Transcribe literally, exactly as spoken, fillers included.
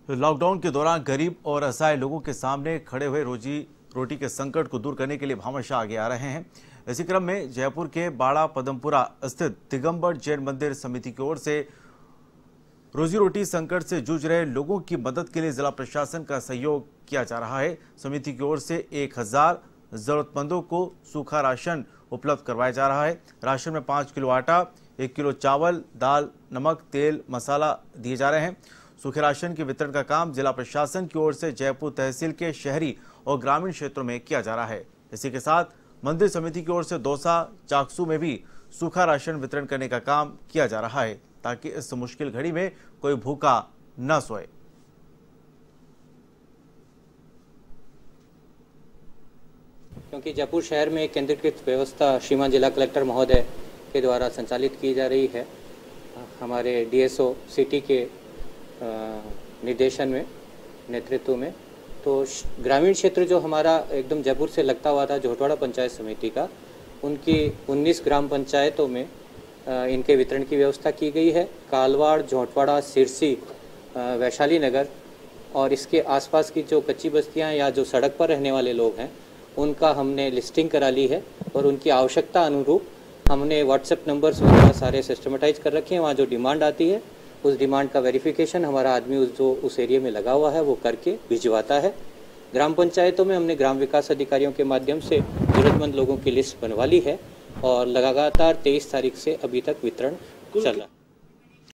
Lockdown के दौरान गरीब और असहाय लोगों के सामने खड़े हुए रोजी रोटी के संकट को दूर करने के लिए भामाशाह आगे आ रहे हैं। इसी क्रम में जयपुर के बाड़ा पदमपुरा स्थित दिगंबर जैन मंदिर समिति की ओर से रोजी रोटी संकट से जूझ रहे लोगों की मदद के लिए जिला प्रशासन का सहयोग किया जा रहा है। समिति की ओर से एक हजार जरूरतमंदों को सूखा राशन उपलब्ध करवाया जा रहा है। राशन में पाँच किलो आटा, एक किलो चावल, दाल, नमक, तेल, मसाला दिए जा रहे हैं। सूखे राशन के वितरण का काम जिला प्रशासन की ओर से जयपुर तहसील के शहरी और ग्रामीण क्षेत्रों में किया जा रहा है। इसी के साथ मंदिर समिति की ओर से दौसा, चाकसू में भी सूखा राशन वितरण करने का काम किया जा रहा है ताकि इस मुश्किल घड़ी में कोई भूखा न सोए। क्योंकि जयपुर शहर में एक केंद्रीकृत व्यवस्था श्रीमान जिला कलेक्टर महोदय के द्वारा संचालित की जा रही है, हमारे डीएसओ सिटी के निर्देशन में, नेतृत्व में। तो ग्रामीण क्षेत्र जो हमारा एकदम जयपुर से लगता हुआ था, झोटवाड़ा पंचायत समिति का, उनकी उन्नीस ग्राम पंचायतों में इनके वितरण की व्यवस्था की गई है। कालवाड़, झोटवाड़ा, सिरसी, वैशाली नगर और इसके आसपास की जो कच्ची बस्तियां या जो सड़क पर रहने वाले लोग हैं, उनका हमने लिस्टिंग करा ली है और उनकी आवश्यकता अनुरूप हमने व्हाट्सएप नंबर्स वगैरह सारे सिस्टमेटाइज कर रखे हैं। वहाँ जो डिमांड आती है उस डिमांड का वेरिफिकेशन हमारा आदमी उस जो उस एरिया में लगा हुआ है वो करके भिजवाता है। ग्राम पंचायतों में हमने ग्राम विकास अधिकारियों के माध्यम से जरूरतमंद लोगों की लिस्ट बनवा ली है और लगातार तेईस तारीख से अभी तक वितरण चल रहा है।